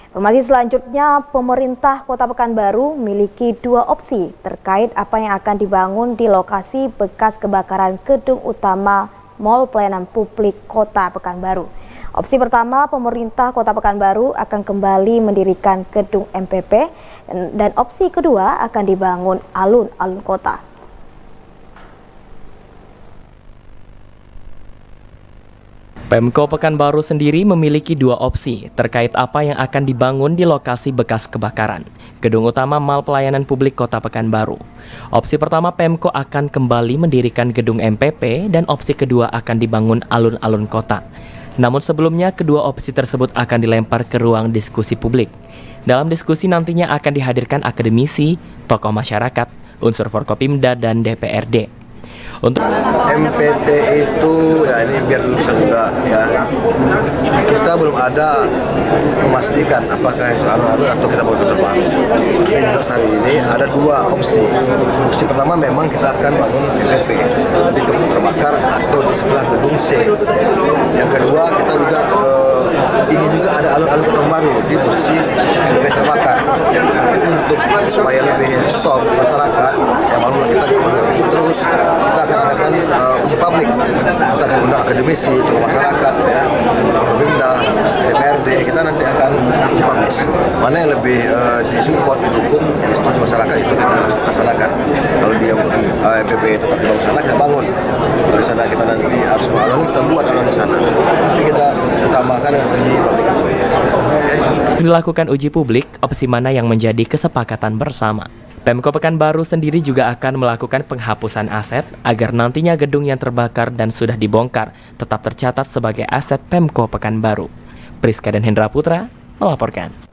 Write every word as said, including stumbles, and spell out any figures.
Informasi selanjutnya, pemerintah Kota Pekanbaru memiliki dua opsi terkait apa yang akan dibangun di lokasi bekas kebakaran gedung utama Mall Pelayanan Publik Kota Pekanbaru. Opsi pertama, pemerintah Kota Pekanbaru akan kembali mendirikan gedung M P P dan, dan opsi kedua akan dibangun alun-alun kota. Pemko Pekanbaru sendiri memiliki dua opsi terkait apa yang akan dibangun di lokasi bekas kebakaran gedung utama Mall Pelayanan Publik Kota Pekanbaru. Opsi pertama, Pemko akan kembali mendirikan gedung M P P dan opsi kedua akan dibangun alun-alun kota. Namun sebelumnya kedua opsi tersebut akan dilempar ke ruang diskusi publik. Dalam diskusi nantinya akan dihadirkan akademisi, tokoh masyarakat, unsur Forkopimda dan D P R D. Untuk M P P itu ya ini biar lulusan juga ya, kita belum ada memastikan apakah itu alun-alun atau kita mau terbaru. Tapi jelas hari ini ada dua opsi. Opsi pertama memang kita akan bangun M P P di tempat terbakar atau di sebelah gedung C. Yang kedua kita juga eh, ini juga ada alun-alun Kota Baru di posisi M P P terbakar. Tapi untuk supaya lebih soft masyarakat, ya maklumlah kita bangun terus kita akan adakan uh, uji publik. Kita akan undang akademisi, tokoh masyarakat, ya, Forkopimda, D P R D. Kita nanti akan uji publik. Mana yang lebih uh, disupport, didukung, yang setuju masyarakat itu kita laksanakan. Kalau dia uh, M P P tetap dibangun sana, kita bangun. Kalau di sana kita nanti harus mengalami, kita buat dalam di sana. Jadi kita utamakan yang uji publik. Okay. Dilakukan uji publik, opsi mana yang menjadi kesepakatan bersama. Pemko Pekanbaru sendiri juga akan melakukan penghapusan aset agar nantinya gedung yang terbakar dan sudah dibongkar tetap tercatat sebagai aset Pemko Pekanbaru. Priska dan Hendra Putra melaporkan.